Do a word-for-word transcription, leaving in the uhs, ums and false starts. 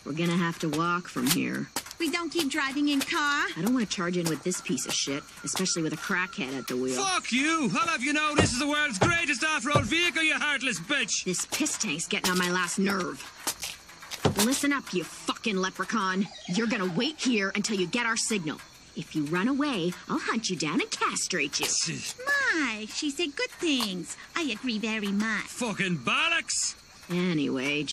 We're gonna have to walk from here. We don't keep driving in car? I don't want to charge in with this piece of shit, especially with a crackhead at the wheel. Fuck you! I'll have you know this is the world's greatest off-road vehicle, you heartless bitch! This piss tank's getting on my last nerve. Listen up, you fucking leprechaun. You're gonna wait here until you get our signal. If you run away, I'll hunt you down and castrate you. My, she said good things. I agree very much. Fucking bollocks! Anyway,